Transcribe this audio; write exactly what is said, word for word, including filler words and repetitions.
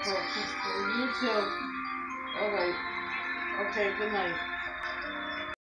folks. You too. All right. Okay. Good night.